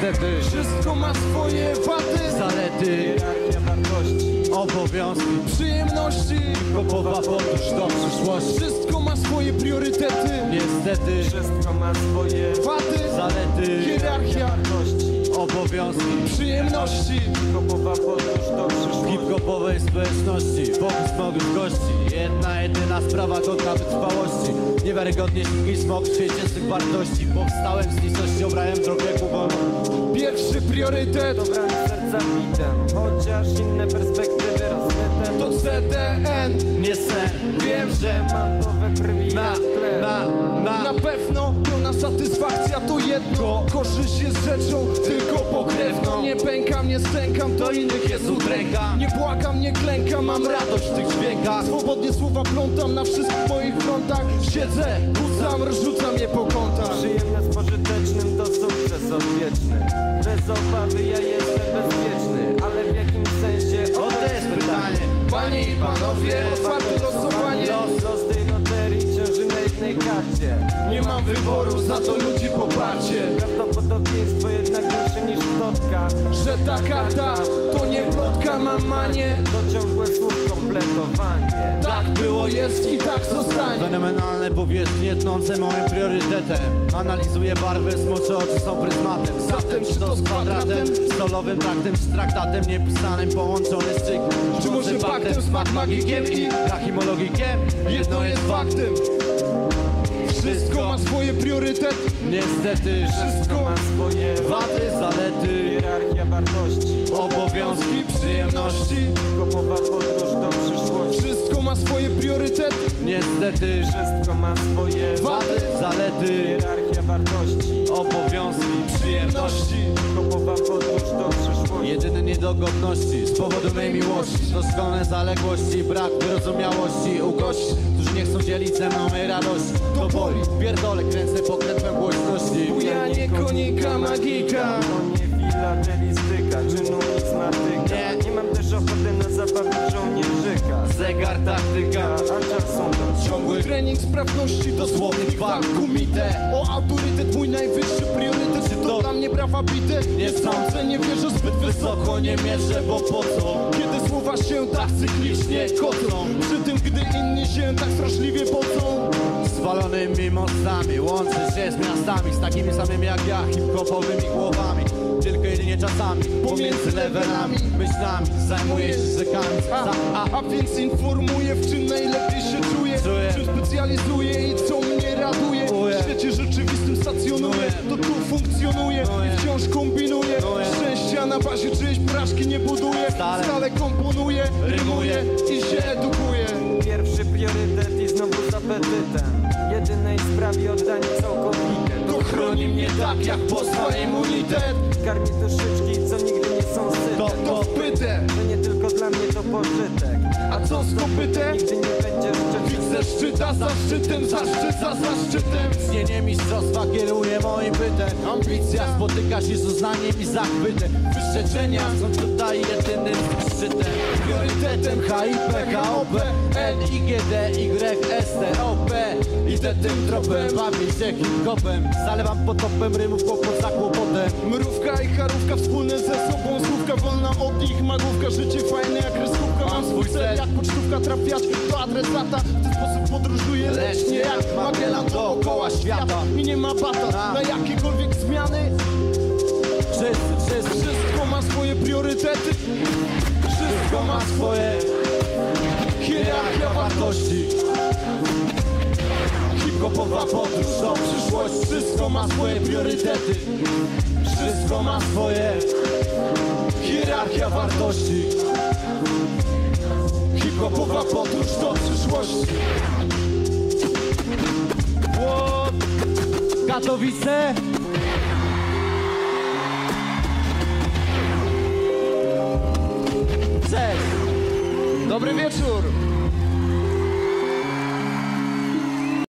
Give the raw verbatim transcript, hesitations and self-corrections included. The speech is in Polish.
niestety wszystko ma swoje wady, zalety, hierarchia wartości, obowiązki, przyjemności, hip-hopowa podróż do przyszłości. Wszystko ma swoje priorytety, Niestety wszystko ma swoje wady, zalety, hierarchia wartości, obowiązki, przyjemności, hip-hopowa podróż do przyszłości. hip-hopowej społeczności, fokus mogłych gości. Jedna, jedyna sprawa godna wytrwałości. Niewiarygodnie śliski smok w świecie swych wartości. Powstałem z nicości, obrałem drogę ku wolności. Pierwszy priorytet Dobrałem serca bitem, chociaż inne perspektywy rozmyte. to C D N. Nie sen, Wiem, że Mam to we krwi na, jak chleb. na, na, na pewno pełna satysfakcja to jedno. Korzyść jest rzeczą tylko pokrewną. Nie pękam, nie stękam, do innych jest udręka. Nie płakam, nie klękam, mam radość w tych dźwiękach. Swobodnie słowa plątam na wszystkich moich frontach. Siedzę, budzam, rozrzucam je po kątach. Przyjemne z pożytecznym to sukces odwieczny. Bez obawy ja jestem bezpieczny, ale w jakim sensie? o to jest pytanie. Panie i panowie, otwarte losowanie. Los, los tej loterii ciąży na jednej karcie. Nie mam wyboru, za to ludzi poparcie. Prawdopodobieństwo jednak większe niż plotka. Że ta karta to nie plotka, mam manię. To ciągłe słów kompletowanie. Tak było, jest i tak zostanie. Fenomenalne powierzchnie tnące moim priorytetem. Analizuję barwę, smocze oczy są pryzmatem. Zatem czy to z kwadratem, stolowym traktem, czy traktatem niepisanym, połączony z czyk. Czy może faktem, smak magikiem i trachimologikiem? jedno jest faktem. Wszystko ma swoje priorytety. Niestety Wszystko Ma swoje wady, zalety, hierarchia wartości. obowiązki, przyjemności. Hip-hopowa podróż do przyszłości. Wszystko ma swoje priorytety. Niestety Wszystko ma swoje wady, zalety, hierarchia wartości. obowiązki, przyjemności. Hip-hopowa podróż do przyszłości. Jedyne niedogodności z powodu mej miłości, doskonałe zaległości, brak wyrozumiałości u gości, którzy nie chcą dzielić ze mną mej radości. To boli, pierdolę, kręcę pokrętłem głośności. Bujanie konika, magika. To nie filatelistyka, czy numizmatyka. Nie. Nie mam też ochoty na zabawę żołnierzyka. Zegar, taktyka, A czas są to Ciągły trening sprawności, dosłownie dwa kumite. O autorytet, mój najwyższy priorytet. Czy to dla mnie brawa bite? Nie sądzę, nie wierzę zbyt wysoko, nie mierzę, bo po co? Kiedy słowa się tak cyklicznie kotlą, przy tym gdy inni się tak straszliwie pocą. zwalonymi mostami, łączy się z miastami, z takimi samymi jak ja, hip-hopowymi głowami. Tylko jedynie czasami, pomiędzy levelami, myślami, zajmuję się rzekami. A, a, a więc informuję, w czym najlepiej się czuję, Czuję. czym specjalizuję i co mnie raduje. Czuję. W świecie rzeczywistym stacjonuję, to tu funkcjonuję Czuję. i wciąż kombinuję. Czuję. Szczęścia na bazie czyjejś porażki nie buduję, Stale. stale komponuję, rymuję i się edukuję. pierwszy priorytet i znowu z apetytem. Jedynej sprawie oddanie całkowite. To chroni mnie tak jak posła immunitet. Karmi duszyczki, co nigdy nie są syte. To, To wpytę, To nie tylko dla mnie to pożytek. a co z kopytem? Nigdy nie będzie szczęśliwy. Widzę szczyta za szczytem, zaszczyt za zaszczytem. Istnienie mistrzostwa kieruje moim bytem. Ambicja spotyka się z uznaniem i zachwytem. Wyrzeczenia są tutaj jedynym szczytem. Priorytetem H I P, K O P, N I G D Y S T O P. Idę tym tropem, bawię się hip-hopem. Zalewam potopem rymów, kłopot za kłopotem. Mrówka i charówka wspólne ze sobą, słówka wolna od nich, magówka, życie fajne jak kreskówka. Mam swój cel jak pocztówka, trafiać do adresata. W ten sposób podróżuję, lecz nie jak Magellan dookoła świata. I nie ma bata na jakiekolwiek zmiany. Wszyscy, wszyscy, Wszystko ma swoje priorytety. Wszystko ma swoje hierarchia wartości. Hip-hopowa podróż do przyszłości. Wszystko ma swoje priorytety. Wszystko ma swoje hierarchia wartości. Hip-hopowa podróż do przyszłości. Płot, Katowice. Cześć. Dobry wieczór.